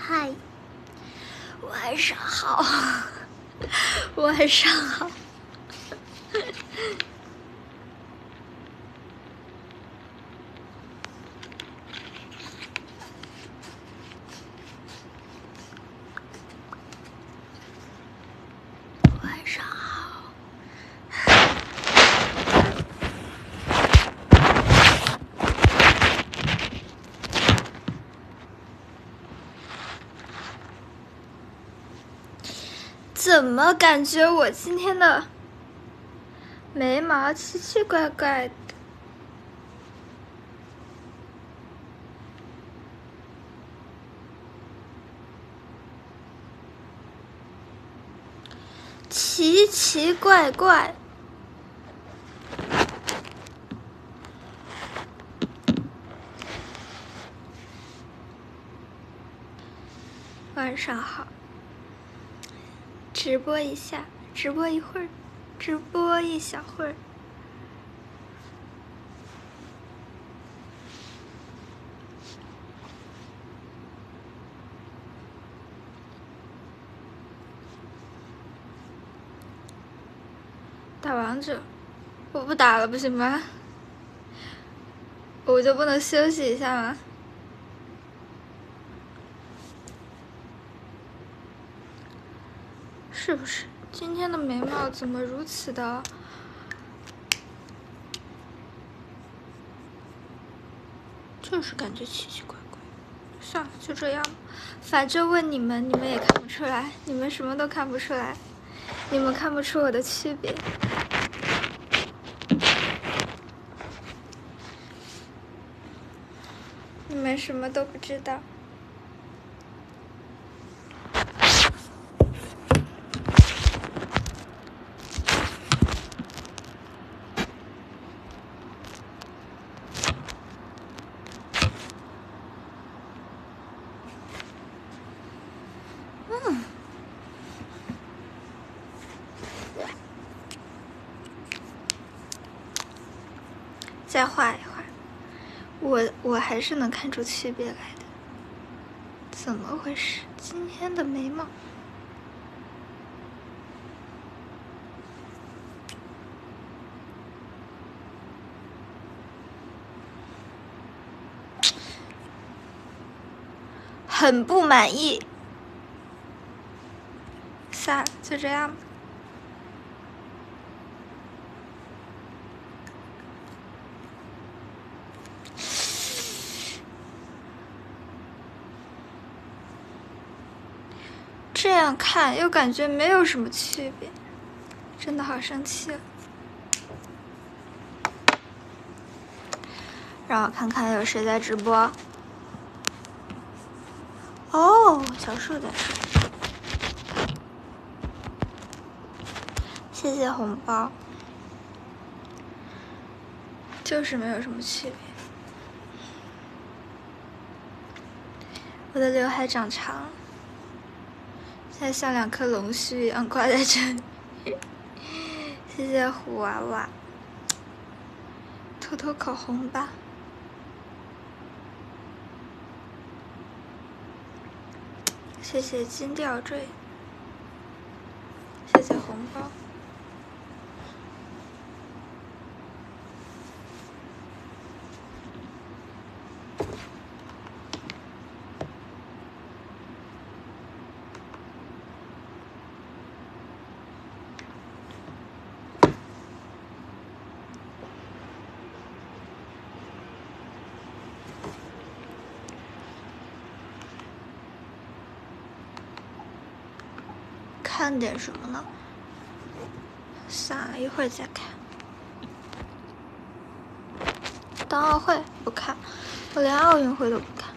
嗨，晚上好，晚上好。晚上好。怎么感觉我今天的眉毛奇奇怪怪的？奇奇怪怪。晚上好。直播一下，直播一会儿，直播一小会儿。打王者，我不打了不行吗？我就不能休息一下吗？是不是？今天的眉毛怎么如此的？就是感觉奇奇怪怪。算了，就这样吧。反正问你们，你们也看不出来，你们什么都看不出来，你们看不出我的区别。你们什么都不知道。再画一画，我还是能看出区别来的。怎么回事？今天的眉毛很不满意。算了，就这样吧。这样看又感觉没有什么区别，真的好生气了。让我看看有谁在直播。哦，小树在说。谢谢红包。就是没有什么区别。我的刘海长长了，现在像两颗龙须一样挂在这里。谢谢虎娃娃。涂涂口红吧。谢谢金吊坠。谢谢红包。看点什么呢？算了，一会儿再看。冬奥会不看，我连奥运会都不看。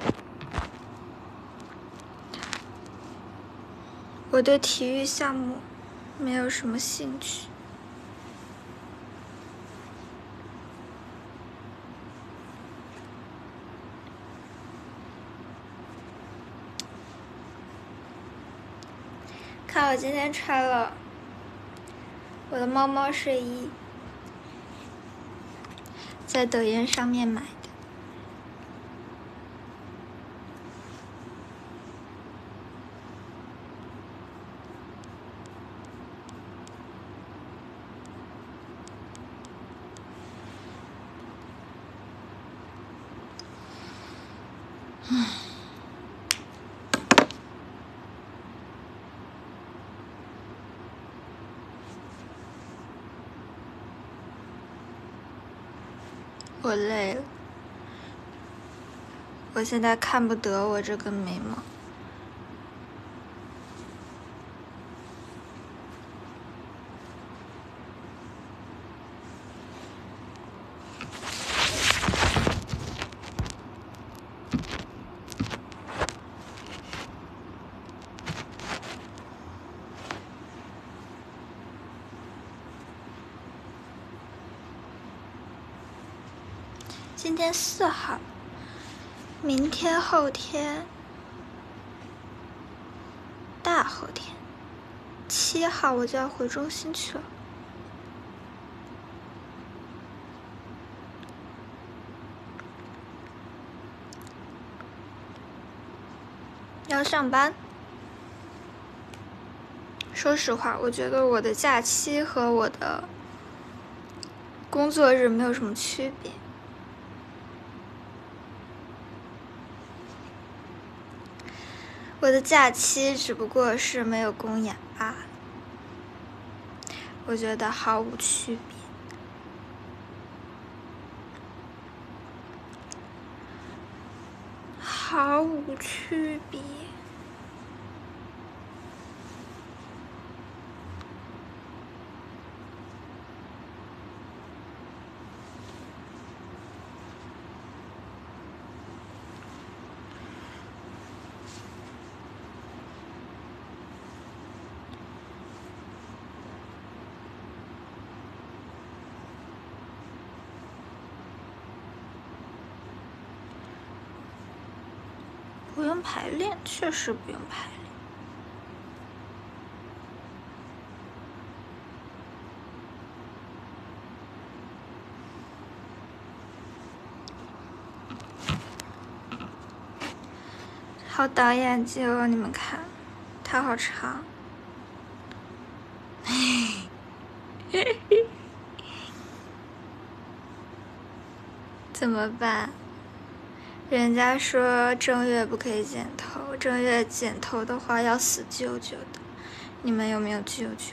我对体育项目没有什么兴趣。看我今天穿了我的猫猫睡衣，在抖音上面买的。 我累了，我现在看不得我这个眉毛。今天4号，明天、后天、大后天，7号我就要回中心去了。要上班。说实话，我觉得我的假期和我的工作日没有什么区别。我的假期只不过是没有公演罢了，我觉得毫无区别。毫无区别。不用排练，确实不用排练。好导眼睛哦，你们看，它好长。怎么办？人家说正月不可以剪头，正月剪头的话要死舅舅的。你们有没有舅舅？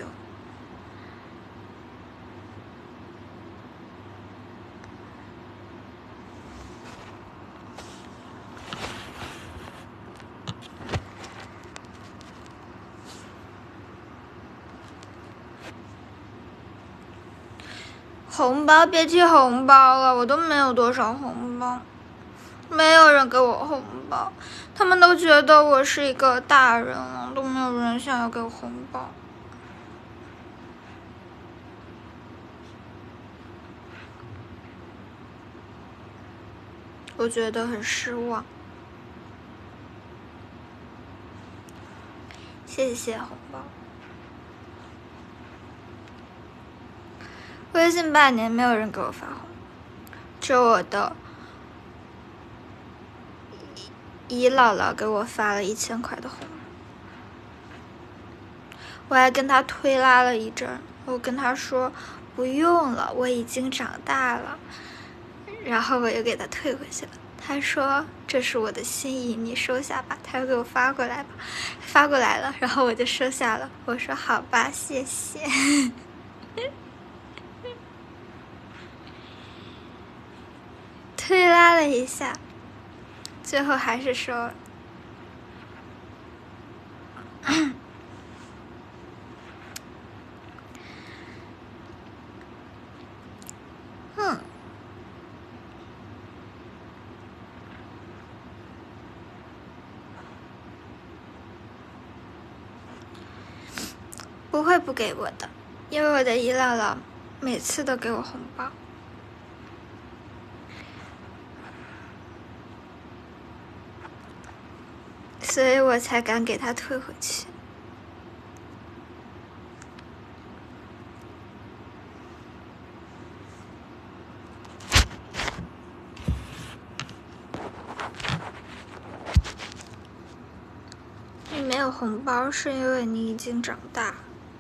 红包别提红包了，我都没有多少红包，没有人给我红包，他们都觉得我是一个大人了，都没有人想要给我红包。我觉得很失望。谢谢红包。微信半年没有人给我发红包，只有我的姨姥姥给我发了1000块的红包。我还跟她推拉了一阵，我跟她说不用了，我已经长大了，然后我又给她退回去了。她说这是我的心意，你收下吧。她又给我发过来吧，发过来了，然后我就收下了。我说好吧，谢谢。推拉了一下，最后还是收了。不会不给我的，因为我的姨姥姥每次都给我红包，所以我才敢给她退回去。你没有红包是因为你已经长大，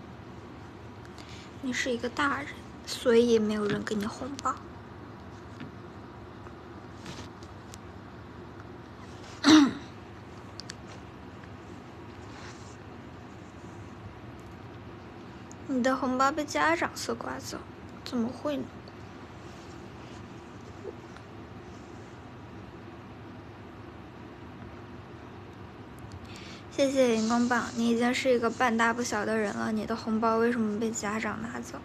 你是一个大人，所以没有人给你红包。 你的红包被家长搜刮走，怎么会呢？谢谢荧光棒，你已经是一个半大不小的人了，你的红包为什么被家长拿走？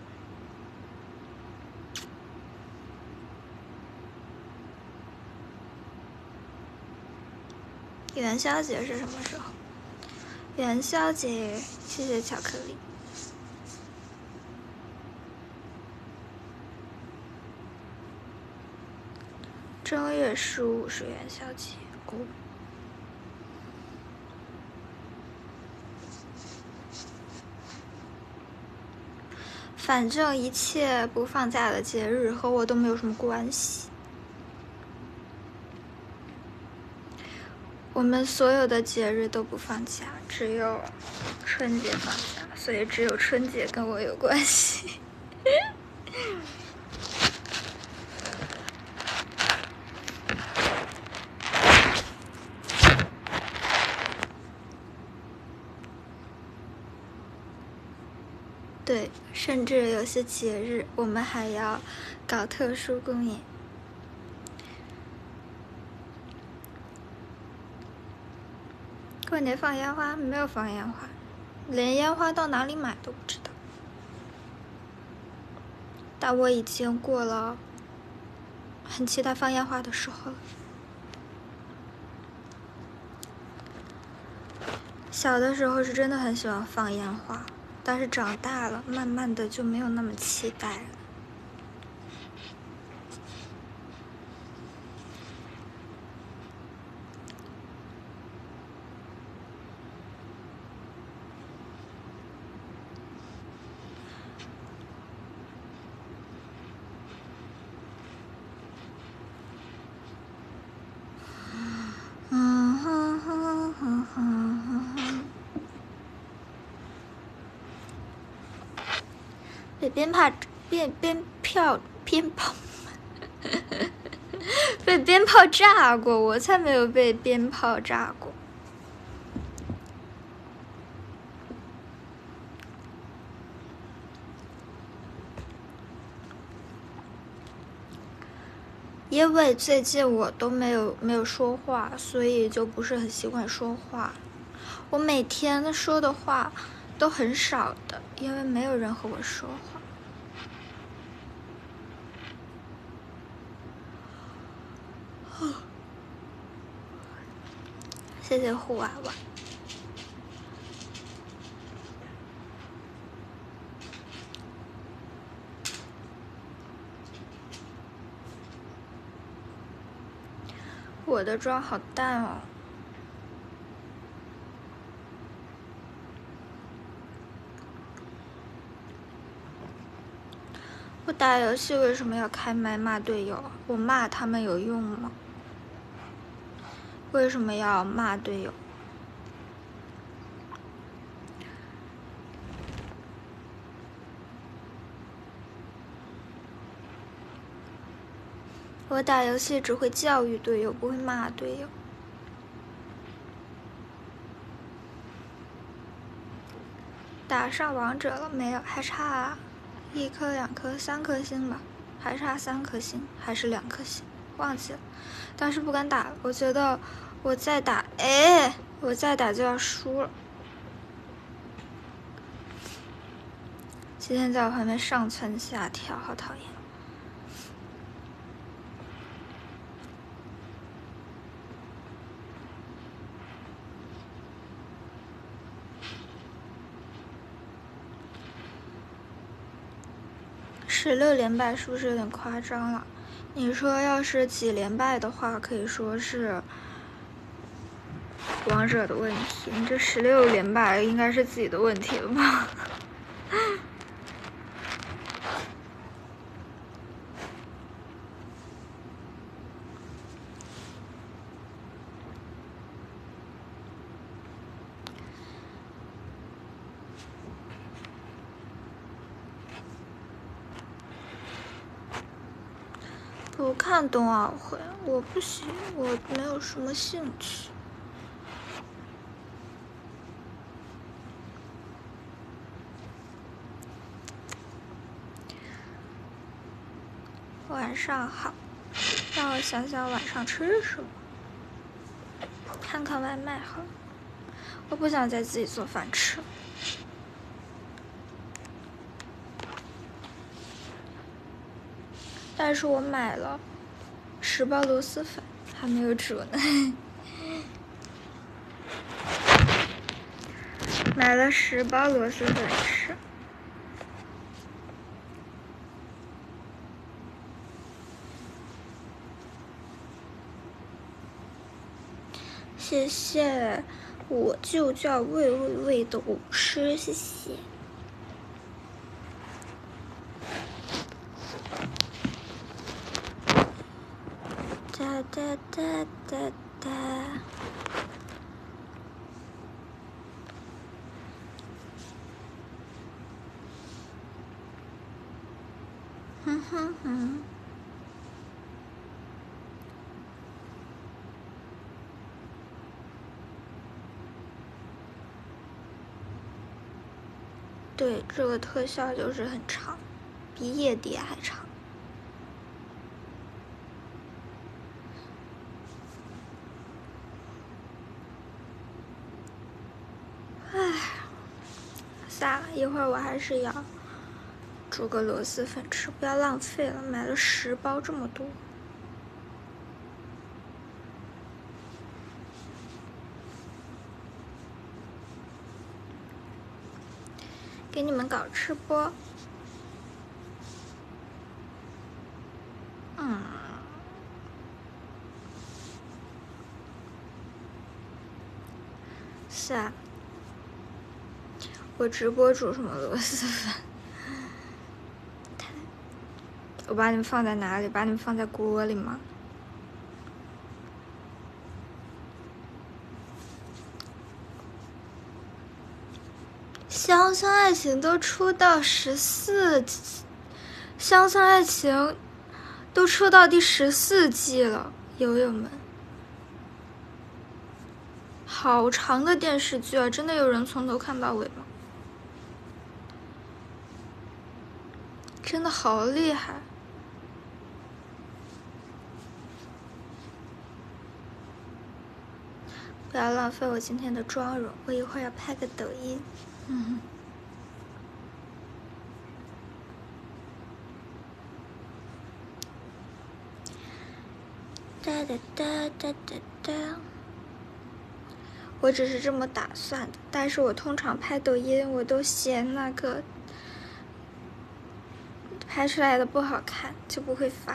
元宵节是什么时候？元宵节，谢谢巧克力。正月15是元宵节哦。反正一切不放假的节日和我都没有什么关系。我们所有的节日都不放假，只有春节放假，所以只有春节跟我有关系。对，甚至有些节日我们还要搞特殊公演。过年放烟花？没有放烟花，连烟花到哪里买都不知道。但我已经过了很期待放烟花的时候了。小的时候是真的很喜欢放烟花，但是长大了，慢慢的就没有那么期待了。被鞭炮被鞭炮炸过，我才没有被鞭炮炸过。因为最近我都没有说话，所以就不是很习惯说话。我每天说的话都很少的，因为没有人和我说话。谢谢虎娃娃。我的妆好淡哦。我打游戏为什么要开麦骂队友？我骂他们有用吗？为什么要骂队友？我打游戏只会教育队友，不会骂队友。打上王者了没有？还差1颗、2颗、3颗星吧，还差3颗星还是2颗星，忘记了。但是不敢打了，我觉得我再打，我再打就要输了。今天在我旁边上蹿下跳，好讨厌。16连败是不是有点夸张了？你说要是几连败的话，可以说是王者的问题。你这16连败应该是自己的问题了吧？不看冬奥会，我不行，我没有什么兴趣。 晚上好，让我想想晚上吃什么，看看外卖好了，我不想再自己做饭吃了。但是我买了10包螺蛳粉，还没有煮呢。买了10包螺蛳粉吃。谢谢，我就叫魏魏魏的舞狮，谢谢。哒哒哒哒哒。哼哼哼。对，这个特效就是很长，比夜蝶还长。唉，算了，一会儿我还是要煮个螺蛳粉吃，不要浪费了，买了10包这么多。给你们搞吃播。是啊，我直播煮什么螺蛳粉？我把你们放在哪里？把你们放在锅里吗？乡村爱情都出到14季，乡村爱情都出到第14季了，友友们，好长的电视剧啊！真的有人从头看到尾吗？真的好厉害！不要浪费我今天的妆容，我一会儿要拍个抖音。哒哒哒哒哒哒。我只是这么打算的，但是我通常拍抖音，我都嫌那个拍出来的不好看，就不会发。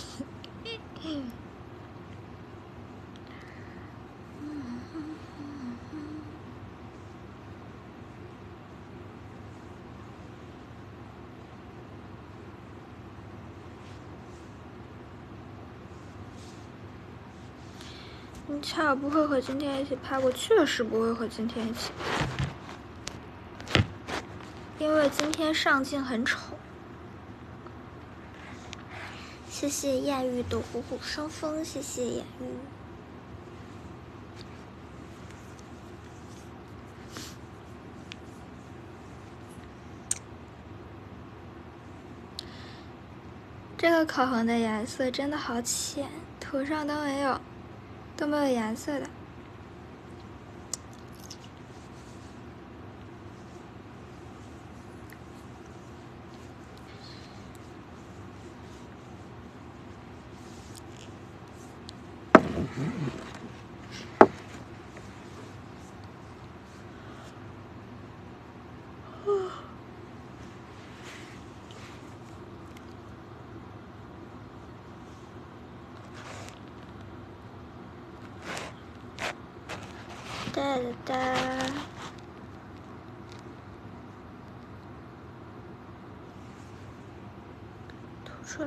你猜我不会和今天一起拍，我确实不会和今天一起拍，因为今天上镜很丑。谢谢艳遇的虎虎生风，谢谢艳遇。这个口红的颜色真的好浅，涂上都没有颜色的。哒哒哒，涂出来。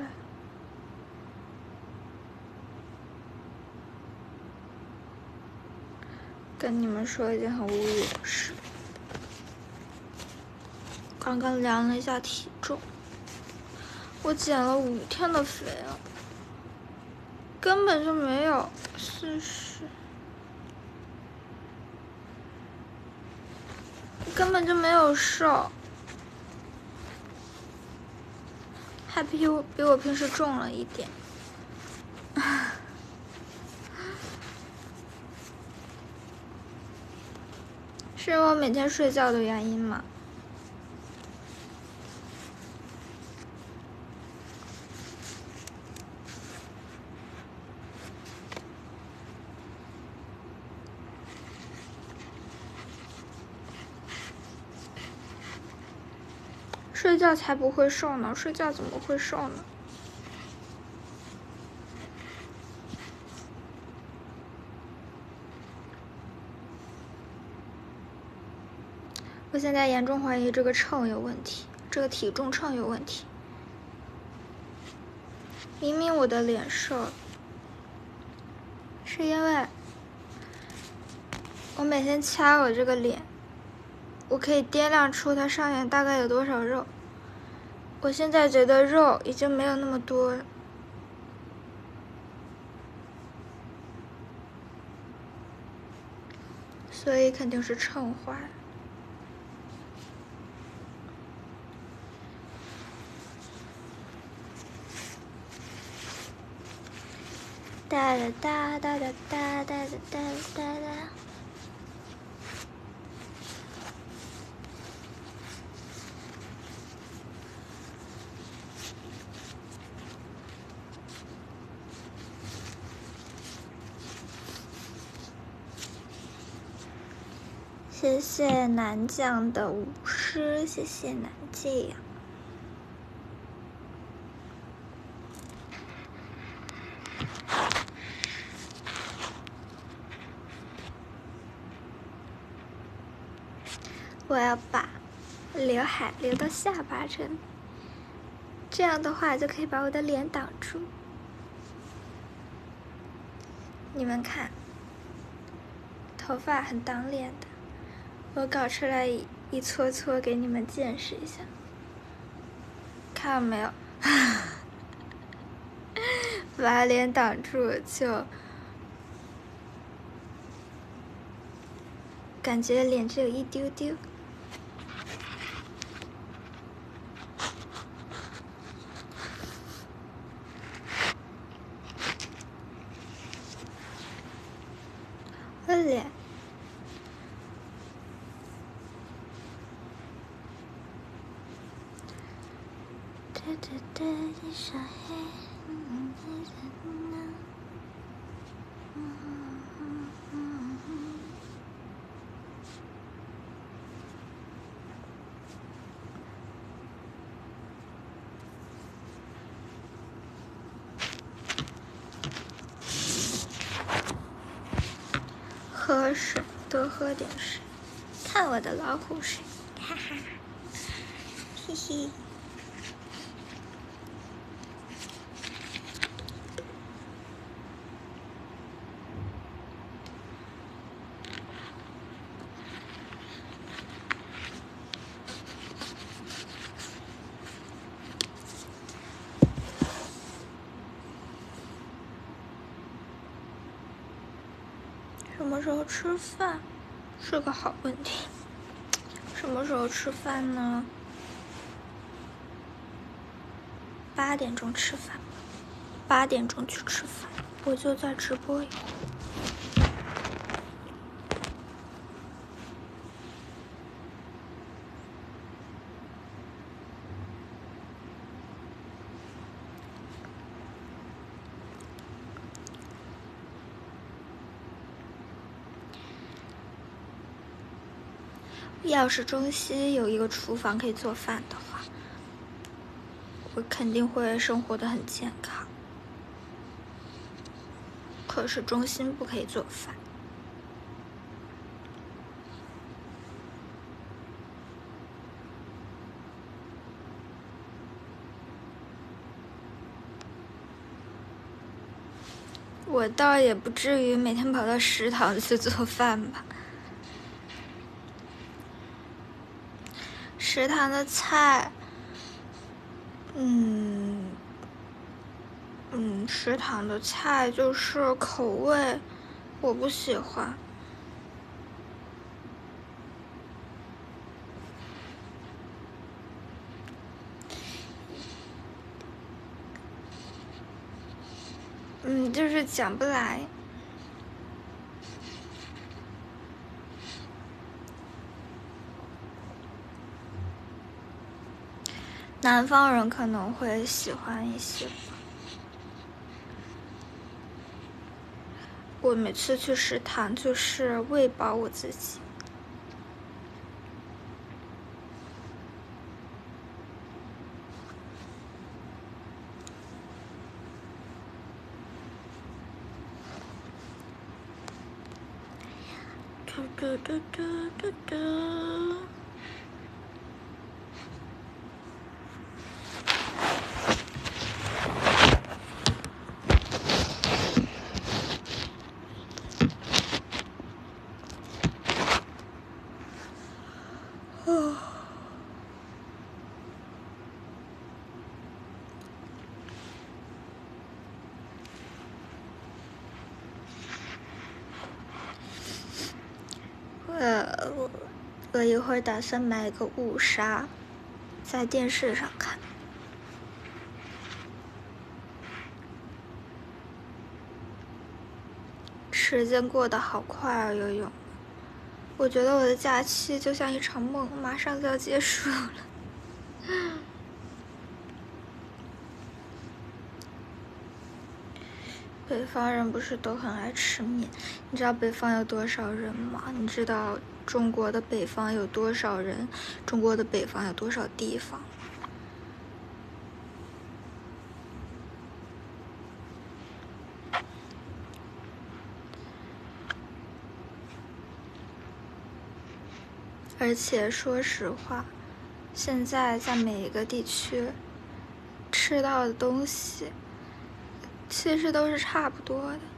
跟你们说一件很无语的事，刚刚量了一下体重，我减了5天的肥了，根本就没有40，根本就没有瘦， 还比我平时重了一点。是因为我每天睡觉的原因吗？睡觉才不会瘦呢，睡觉怎么会瘦呢？我现在严重怀疑这个秤有问题，这个体重秤有问题。明明我的脸瘦，是因为我每天掐我这个脸，我可以掂量出它上面大概有多少肉。我现在觉得肉已经没有那么多了，所以肯定是秤坏了。哒哒哒哒哒哒哒哒哒哒。谢谢南将的舞狮，谢谢南将。我要把刘海留到下巴这里，这样的话就可以把我的脸挡住。你们看，头发很挡脸的，我搞出来一撮撮给你们见识一下，看到没有？把脸挡住就感觉脸只有一丢丢。我的脸喝水，多喝点水。看我的老虎水，哈哈，嘿嘿。什么时候吃饭是个好问题。什么时候吃饭呢？8点钟吃饭，8点钟去吃饭，我就在直播一会儿。要是中西有一个厨房可以做饭的话，我肯定会生活得很健康。可是中心不可以做饭。我倒也不至于每天跑到食堂去做饭吧。食堂的菜，食堂的菜就是口味，我不喜欢。 就是讲不来。南方人可能会喜欢一些吧。我每次去食堂就是喂饱我自己。嘟嘟嘟嘟嘟。我一会儿打算买个误杀，在电视上看。时间过得好快啊，游泳。我觉得我的假期就像一场梦，马上就要结束了。北方人不是都很爱吃面？你知道北方有多少人吗？你知道中国的北方有多少人？中国的北方有多少地方？而且说实话，现在在每一个地区吃到的东西其实都是差不多的。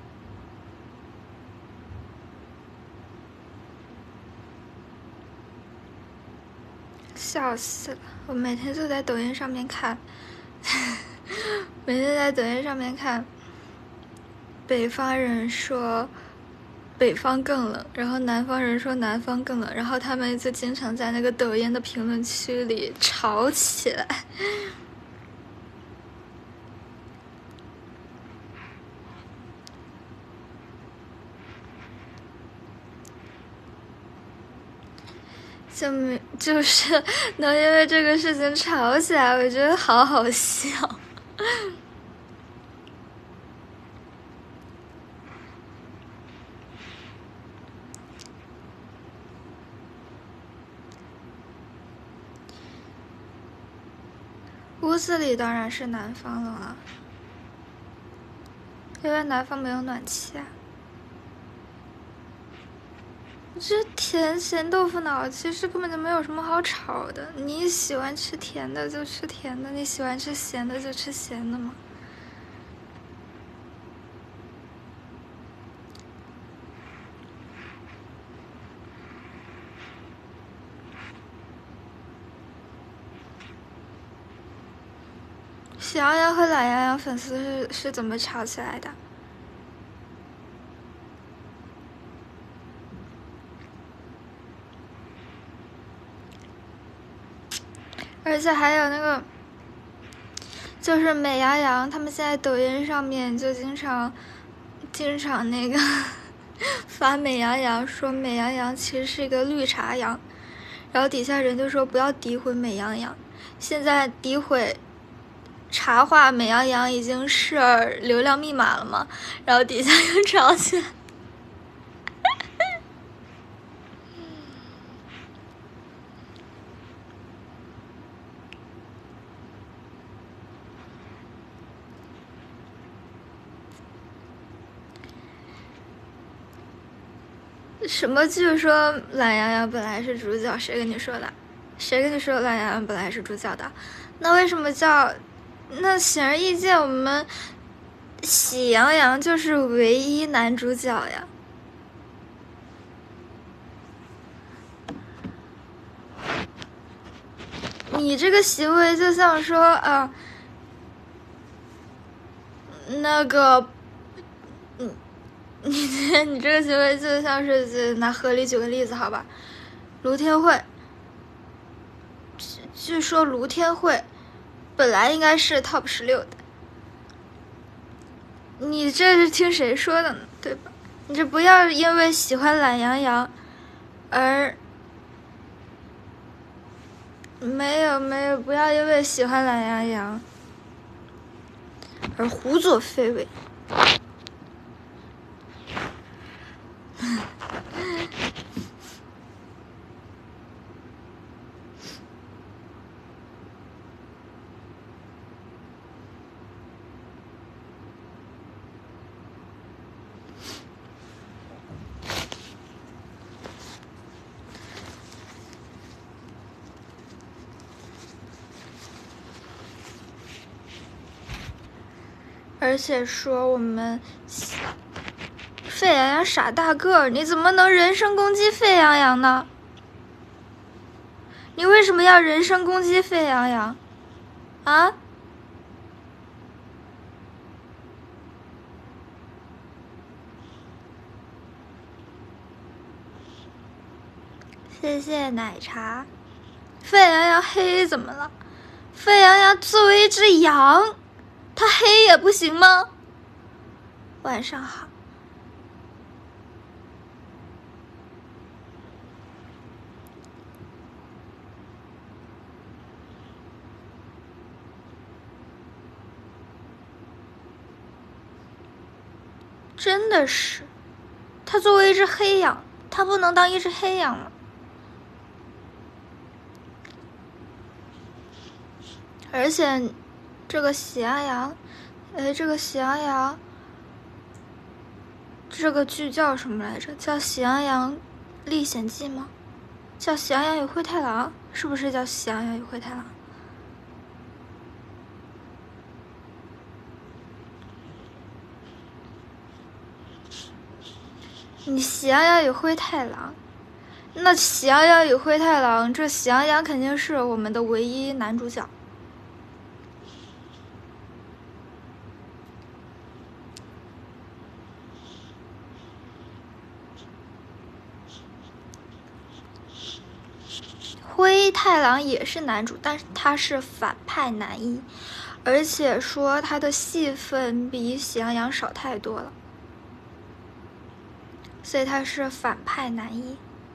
笑死了！我每天就在抖音上面看每天在抖音上面看北方人说北方更冷，然后南方人说南方更冷，然后他们就经常在那个抖音的评论区里吵起来。就是能因为这个事情吵起来，我觉得好好笑。屋子里当然是南方冷了，因为南方没有暖气啊。这甜咸豆腐脑其实根本就没有什么好吵的，你喜欢吃甜的就吃甜的，你喜欢吃咸的就吃咸的嘛。喜羊羊和懒羊羊粉丝是怎么吵起来的？而且还有那个，就是美羊羊，他们现在抖音上面就经常那个发美羊羊，说美羊羊其实是一个绿茶羊，然后底下人就说不要诋毁美羊羊，现在诋毁茶话美羊羊已经是流量密码了嘛，然后底下又吵起来。什么？据说懒羊羊本来是主角，谁跟你说的？谁跟你说懒羊羊本来是主角的？那为什么叫？那显而易见，我们喜羊羊就是唯一男主角呀。你这个行为就像说啊，那个，你这个行为就像是拿河里举个例子，好吧？卢天慧，据说卢天慧本来应该是 top 16的， 你这是听谁说的呢？对吧？你这不要因为喜欢懒羊羊而没有，不要因为喜欢懒羊羊而胡作非为。而且说我们沸羊羊傻大个儿，你怎么能人身攻击沸羊羊呢？你为什么要人身攻击沸羊羊？啊？谢谢奶茶。沸羊羊黑怎么了？沸羊羊作为一只羊，它黑也不行吗？晚上好。真的是，它作为一只黑羊，它不能当一只黑羊吗？而且，这个喜羊羊，这个喜羊羊，这个剧叫什么来着？叫《喜羊羊历险记》吗？叫《喜羊羊与灰太狼》？是不是叫《喜羊羊与灰太狼》？你《喜羊羊与灰太狼》，那《喜羊羊与灰太狼》，这喜羊羊肯定是我们的唯一男主角。灰太狼也是男主，但是他是反派男一，而且说他的戏份比喜羊羊少太多了，所以他是反派男一。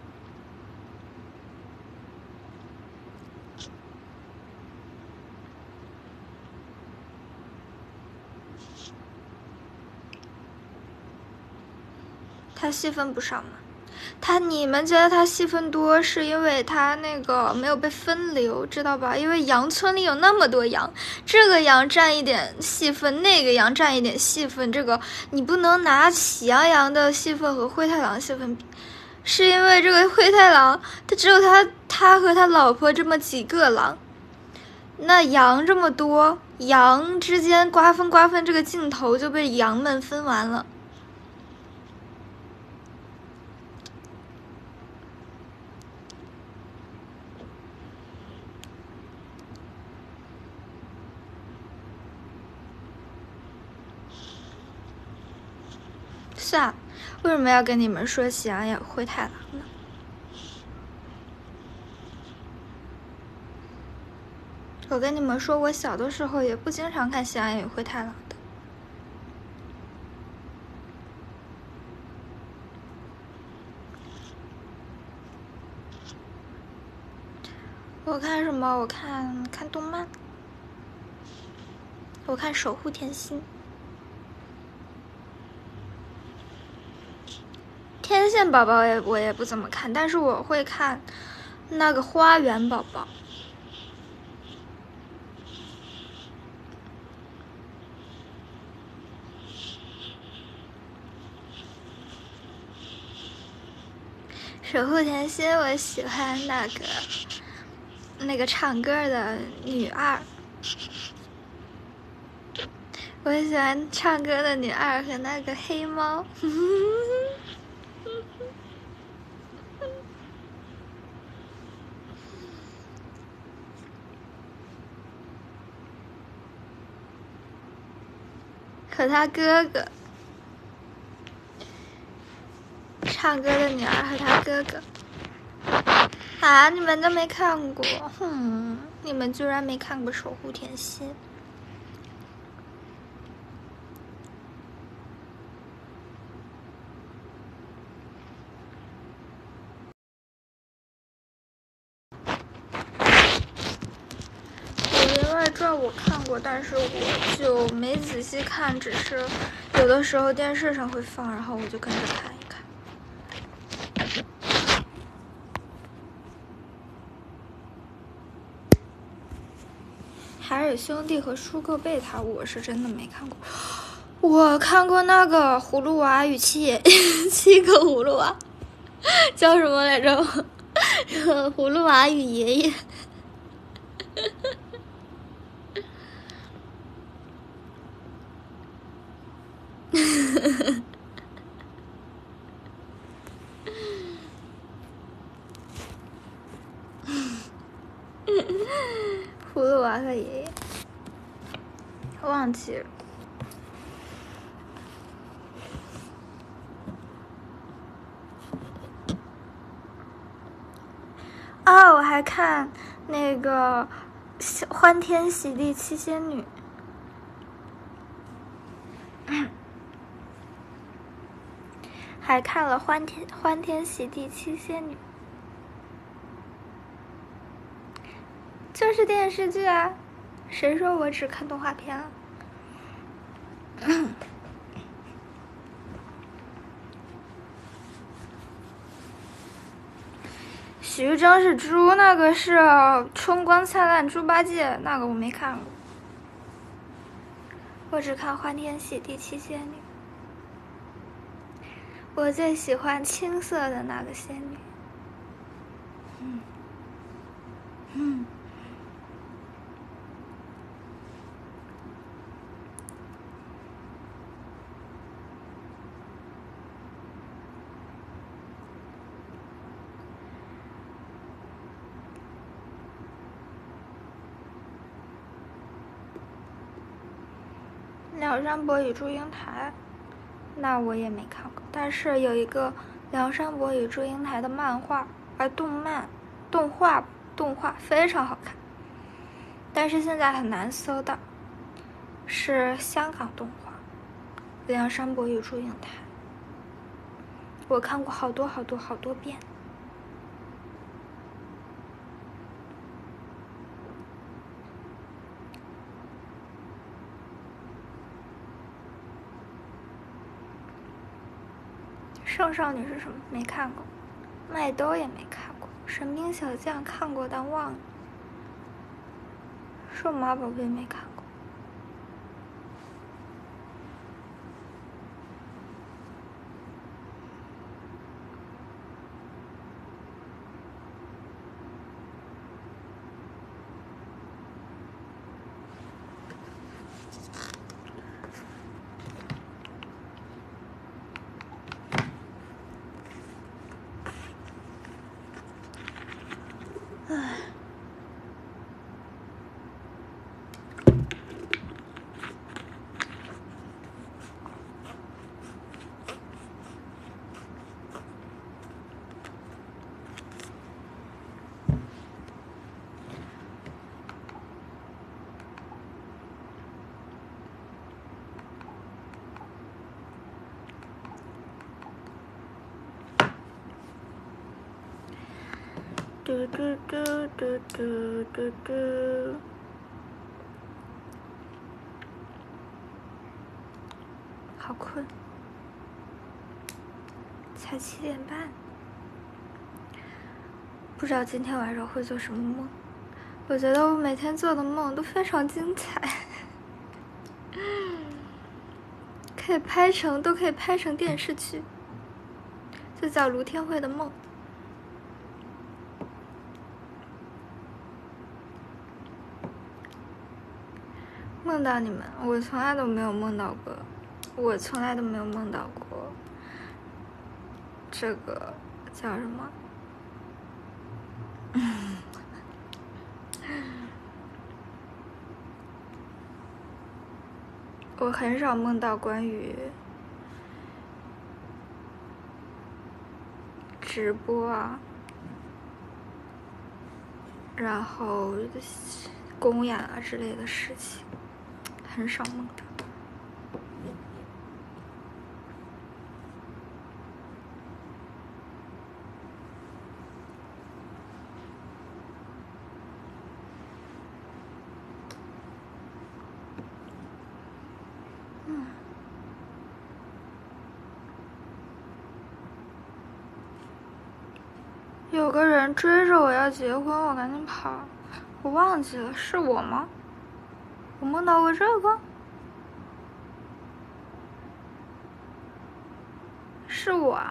他戏份不少吗？你们觉得他戏份多，是因为他那个没有被分流，知道吧？因为羊村里有那么多羊，这个羊占一点戏份，那个羊占一点戏份，这个你不能拿喜羊羊的戏份和灰太狼戏份比，是因为这个灰太狼他只有他和他老婆这么几个狼，那羊这么多，羊之间瓜分这个镜头就被羊们分完了。算了，为什么要跟你们说喜羊羊灰太狼呢？我跟你们说，我小的时候也不经常看喜羊羊与灰太狼的。我看什么？我看动漫，我看《守护甜心》。天线宝宝我也不怎么看，但是我会看那个花园宝宝。守护甜心，我喜欢那个唱歌的女二，我喜欢唱歌的女二和那个黑猫。和他哥哥，唱歌的女儿和他哥哥。啊！你们都没看过，你们居然没看过《守护甜心》。 我看过，但是我就没仔细看，只是有的时候电视上会放，然后我就跟着看一看。海尔兄弟和舒克贝塔我是真的没看过，我看过那个葫芦娃与七个葫芦娃，叫什么来着？葫芦娃与爷爷。葫芦娃和爷爷，忘记了。啊，我还看那个《欢天喜地七仙女》。还看了欢天喜地七仙女，就是电视剧啊，谁说我只看动画片啊？徐峥是猪，那个是春光灿烂猪八戒，那个我没看过，我只看欢天喜地七仙女。我最喜欢青色的那个仙女。梁山伯与祝英台，那我也没看过，但是有一个梁山伯与祝英台的漫画，动画非常好看，但是现在很难搜到，是香港动画《梁山伯与祝英台》，我看过好多遍。圣少女是什么？没看过。麦兜也没看过。神兵小将看过但忘了。数码宝贝没看过。唉。嘟嘟嘟嘟嘟嘟嘟，好困，才7点半，不知道今天晚上会做什么梦。我觉得我每天做的梦都非常精彩，都可以拍成电视剧，就叫卢天慧的梦。梦到你们，我从来都没有梦到过，这个叫什么？我很少梦到关于直播啊，然后公演啊之类的事情，很少梦到。 有个人追着我要结婚，我赶紧跑。我忘记了，是我吗？我梦到过这个？是我啊。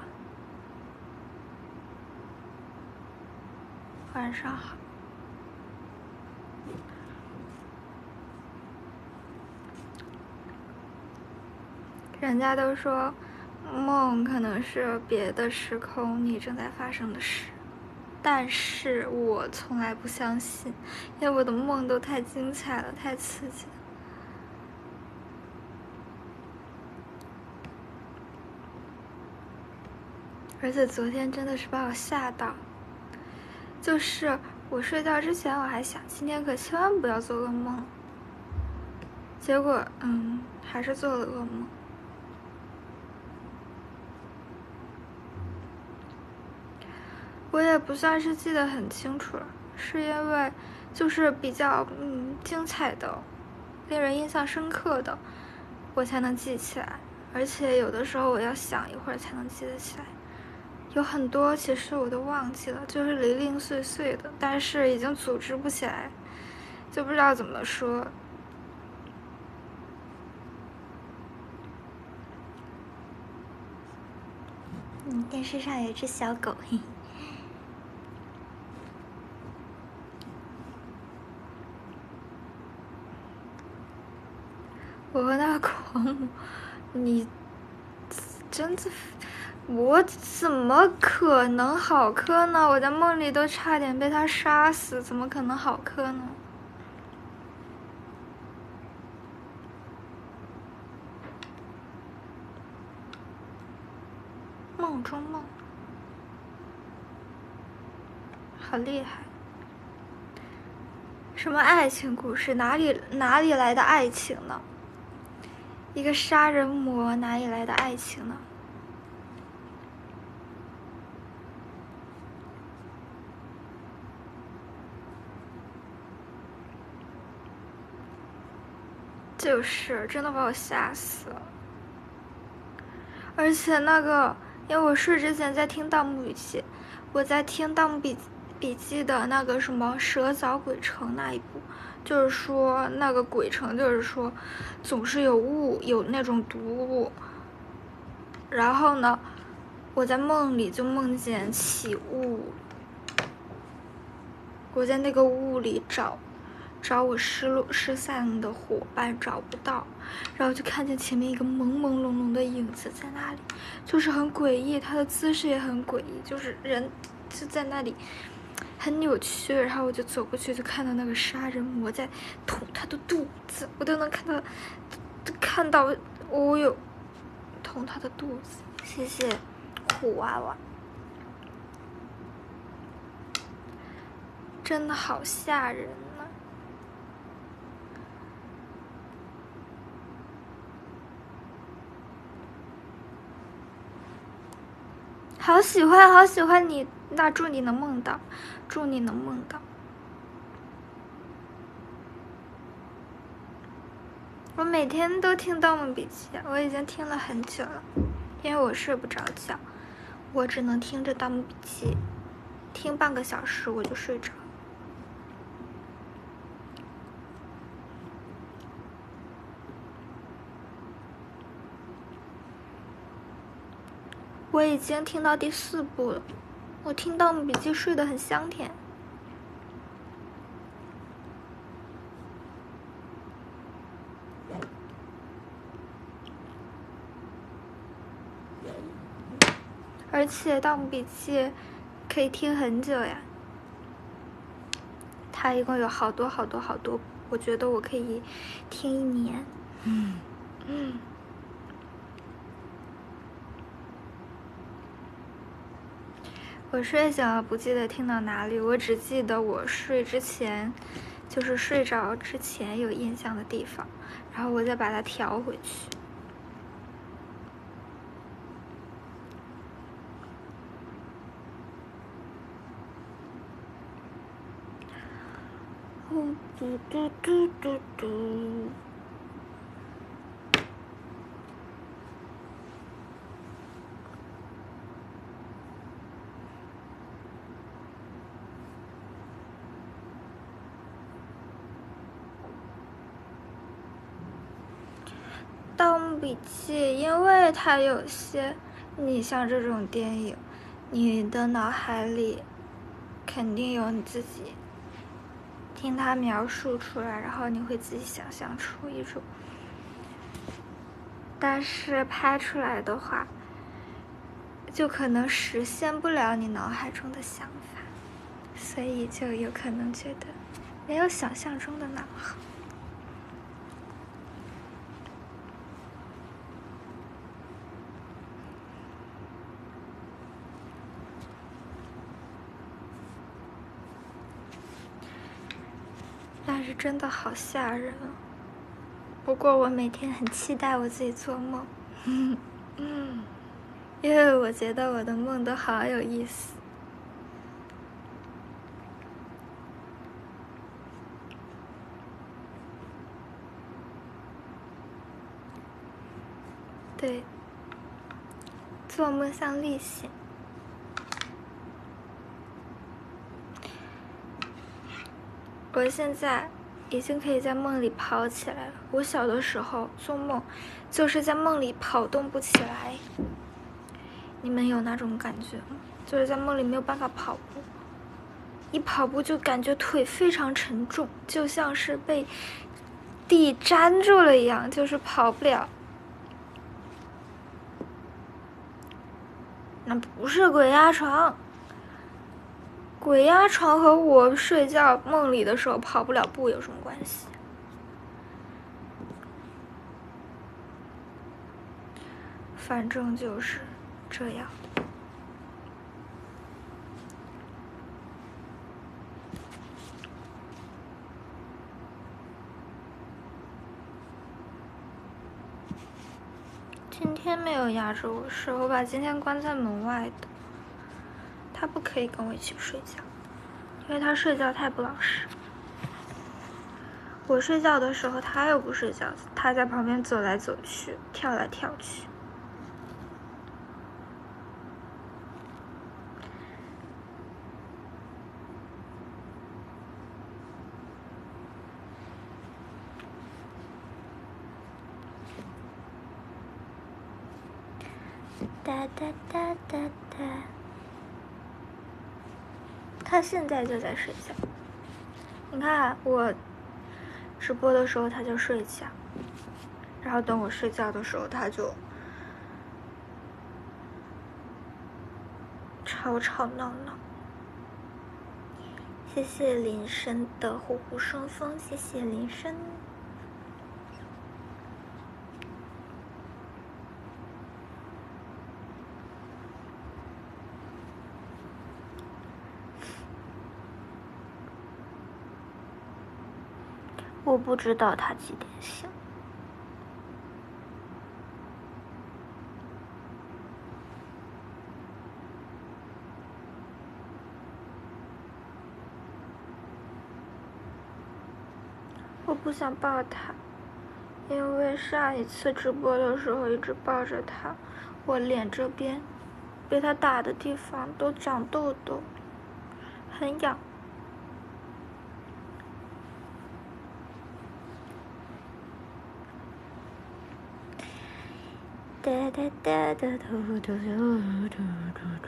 晚上好。人家都说梦可能是别的时空你正在发生的事，但是我从来不相信，因为我的梦都太精彩了，太刺激了。而且昨天真的是把我吓到，就是我睡觉之前我还想今天可千万不要做噩梦，结果还是做了噩梦。我也不算是记得很清楚了，是因为就是比较精彩的、令人印象深刻的，我才能记起来。而且有的时候我要想一会儿才能记得起来，有很多其实我都忘记了，就是零零碎碎的，但是已经组织不起来，就不知道怎么说。电视上有一只小狗，嘿。我和那个狂魔，你真的，我怎么可能好磕呢？我在梦里都差点被他杀死，怎么可能好磕呢？梦中梦，好厉害！什么爱情故事？哪里来的爱情呢？一个杀人魔哪里来的爱情呢？就是真的把我吓死了。而且那个，因为我睡之前在听《盗墓笔记》，我在听《盗墓笔记》的那个什么蛇凿鬼城那一部，就是说那个鬼城，就是说总是有那种毒物。然后呢，我在梦里就梦见起雾，我在那个雾里找我失散的伙伴，找不到，然后就看见前面一个朦朦胧胧的影子在那里，就是很诡异，他的姿势也很诡异，就是人就在那里很扭曲，然后我就走过去，就看到那个杀人魔在捅他的肚子，我都能看到我有捅他的肚子。谢谢虎娃娃，真的好吓人啊！好喜欢你，那祝你能梦到，祝你能梦到。我每天都听《盗墓笔记》，我已经听了很久了，因为我睡不着觉，我只能听着《盗墓笔记》，听半个小时我就睡着。我已经听到第4部了，我听《盗墓笔记》睡得很香甜。而且《盗墓笔记》可以听很久呀，它一共有好多，我觉得我可以听1年。我睡醒了，不记得听到哪里，我只记得我睡之前，就是睡着之前有印象的地方，然后我再把它调回去。嘟嘟嘟嘟嘟。 盗墓笔记》，因为它有些，你像这种电影，你的脑海里肯定有你自己听他描述出来，然后你会自己想象出一种，但是拍出来的话，就可能实现不了你脑海中的想法，所以就有可能觉得没有想象中的那么好。但是真的好吓人啊！不过我每天很期待我自己做梦，因为我觉得我的梦都好有意思。对，做梦像历险。我现在已经可以在梦里跑起来了。我小的时候做梦，就是在梦里跑动不起来。你们有那种感觉吗？就是在梦里没有办法跑步，一跑步就感觉腿非常沉重，就像是被地粘住了一样，就是跑不了。那不是鬼压床，鬼压床和我睡觉梦里的时候跑不了步有什么关系？反正就是这样。今天没有压着我睡，我把今天关在门外的。他不可以跟我一起睡觉，因为他睡觉太不老实。我睡觉的时候他又不睡觉，他在旁边走来走去，跳来跳去。哒哒哒哒哒，他现在就在睡觉。你看我直播的时候他就睡觉，然后等我睡觉的时候他就吵吵闹闹。谢谢林深的虎虎生风，谢谢林深。我不知道他几点醒。我不想抱他，因为上一次直播的时候一直抱着他，我脸这边被他打的地方都长痘痘，很痒。哒哒哒哒嘟嘟嘟嘟嘟嘟。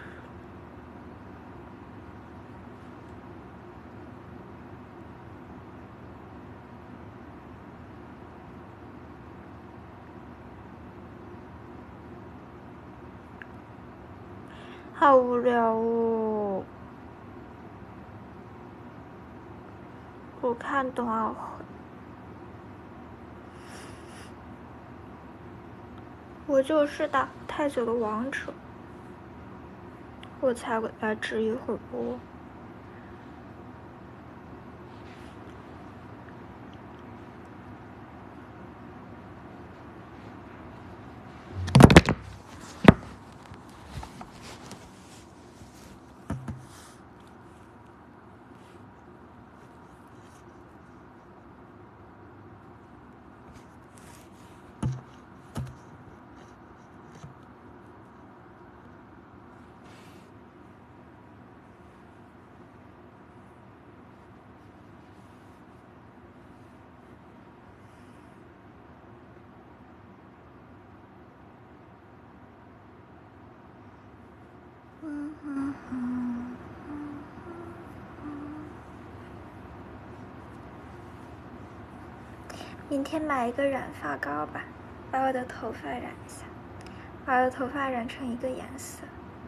好无聊哦！我看冬奥会，我就是打太久的王者，我才来直一会儿播。 明天买一个染发膏吧，把我的头发染一下，把我的头发染成一个颜色。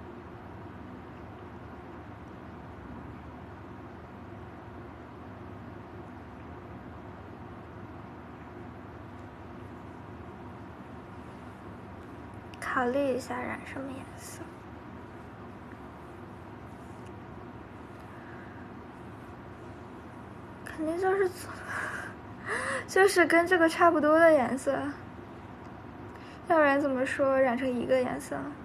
考虑一下染什么颜色。肯定就是跟这个差不多的颜色，要不然怎么说染成一个颜色呢？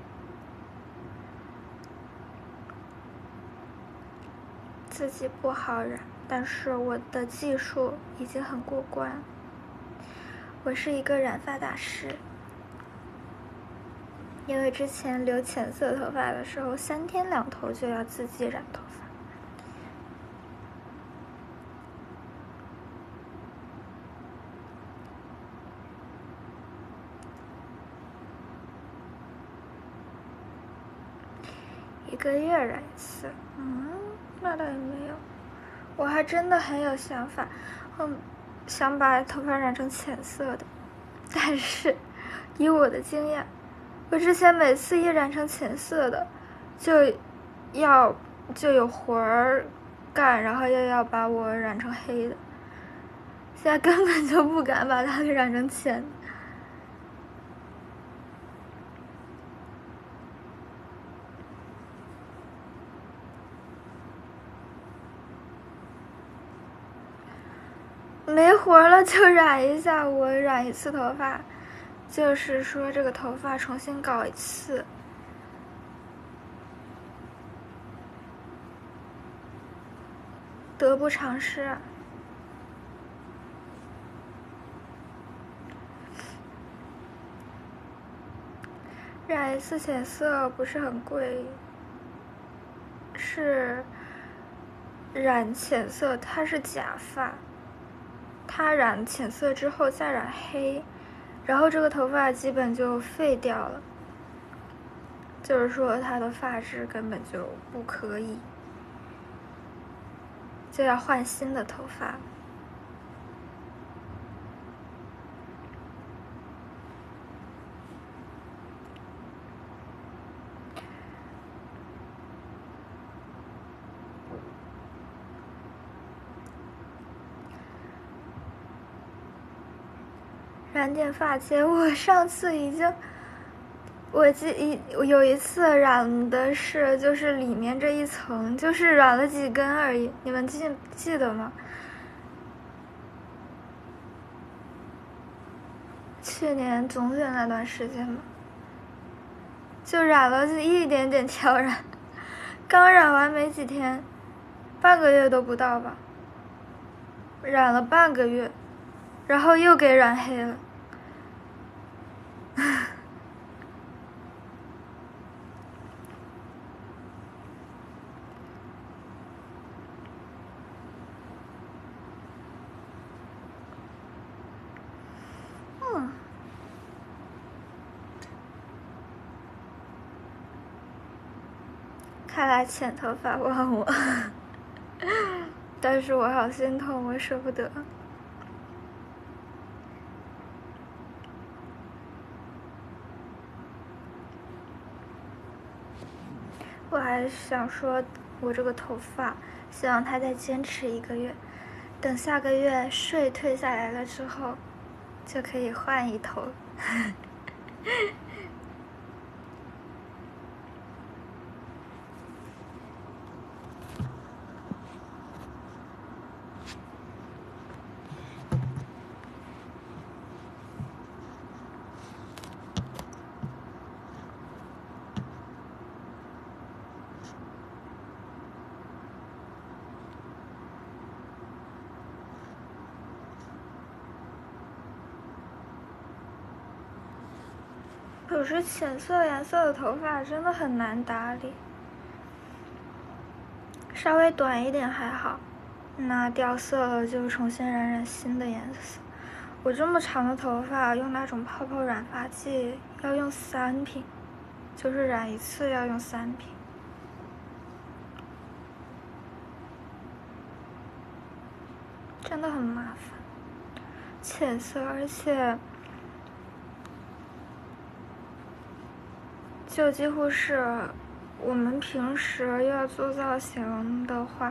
自己不好染，但是我的技术已经很过关。我是一个染发大师，因为之前留浅色头发的时候，3天2头就要自己染头发。1个月染一次，那倒也没有。我还真的很有想法，想把头发染成浅色的，但是以我的经验，我之前每次一染成浅色的，就有活儿干，然后又要把我染成黑的，现在根本就不敢把它染成浅的。没活了就染一下，我染1次头发，就是说这个头发重新搞一次。得不偿失。染1次浅色不是很贵，是染浅色，它是假发，它染浅色之后再染黑，然后这个头发基本就废掉了，就是说它的发质根本就不可以，就要换新的头发。染点发结，我上次已经，我有一次染的是就是里面这一层，就是染了几根而已，你们记得吗？去年总选那段时间嘛，就染了一点点挑染，刚染完没几天，半个月都不到吧，染了半个月，然后又给染黑了。看来浅头发忘我，但是我好心痛，我舍不得。我还想说，我这个头发，希望它再坚持1个月，等下个月税退下来了之后，就可以换一头。可是浅色颜色的头发真的很难打理，稍微短一点还好，那掉色了就重新染新的颜色。我这么长的头发，用那种泡染发剂要用3瓶，就是染1次要用3瓶。 浅色，而且就几乎是我们平时要做造型的话，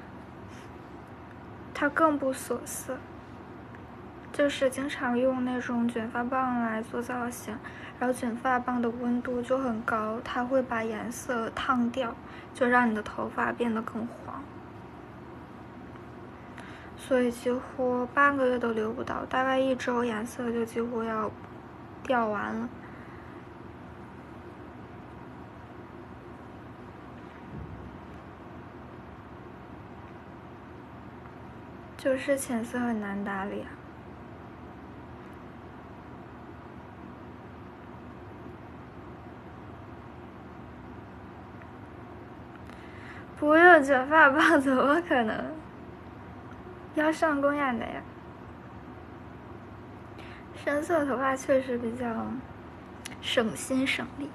它更不锁色，就是经常用那种卷发棒来做造型，然后卷发棒的温度就很高，它会把颜色烫掉，就让你的头发变得更黄，所以几乎半个月都留不到，大概1周颜色就几乎要掉完了。就是浅色很难打理。不用卷发棒怎么可能？要上公演的呀。深色头发确实比较省心省力。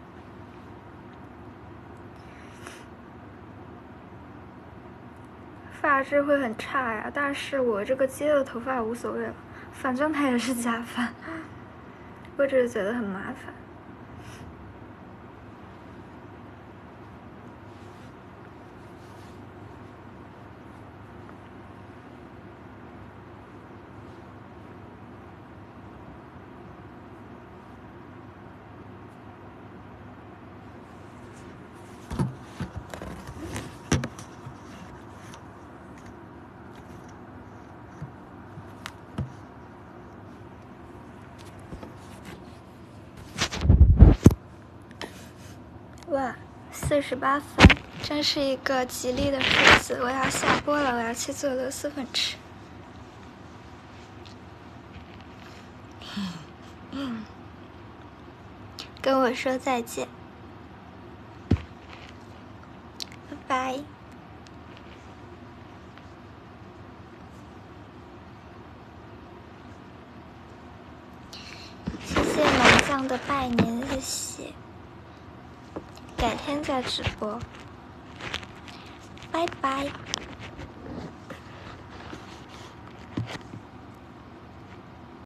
发质会很差呀，但是我这个接的头发无所谓了，反正它也是假发，我只是觉得很麻烦。哇，48分，真是一个吉利的数字！我要下播了，我要去做螺蛳粉吃。跟我说再见，拜拜。谢谢麻将的拜年，谢谢。改天再直播，拜拜。